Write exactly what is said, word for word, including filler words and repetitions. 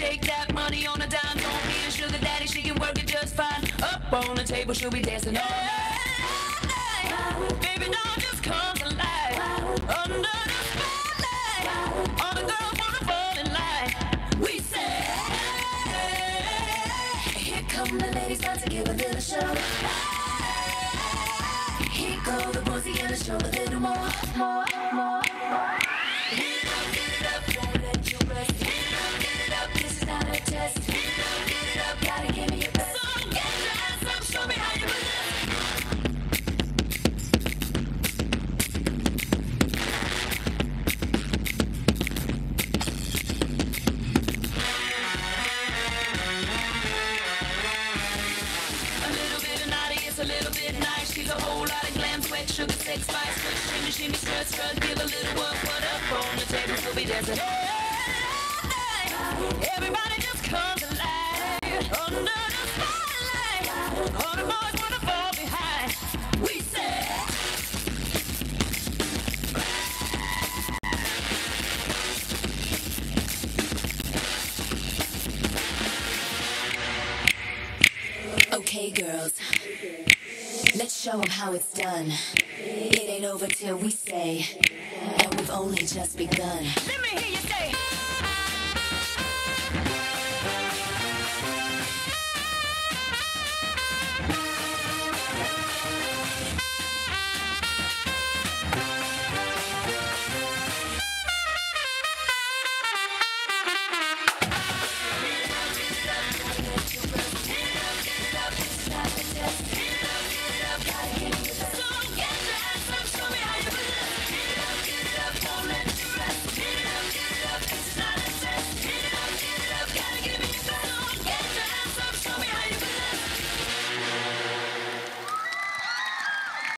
take that money on a dime. Don't need a sugar daddy, she can work it just fine. Up on the table, she'll be dancing all night. Baby doll just comes alive. Under the spotlight, all the girls wanna fall in line. We say, here come the ladies, about to give a little show. Here go the boys, gonna show a little more, more, more, more. Get it up, get it up, don't let you rest. Get it up, get it up, this is not a test. Get it up, get it up, gotta give me your best. So get your ass up, show me how you do it. A little bit of naughty, it's a little bit nice. She's a whole lot of glam, sweat, sugar, sex, spice. Shimmy, shimmy, strut, strut, give a little work. What up on the table, we'll be dancing. Everybody just comes alive. Under the spotlight, all the boys wanna fall behind. We say, okay, girls, let's show them how it's done. It ain't over till we say, and we've only just begun. Let me hear you say.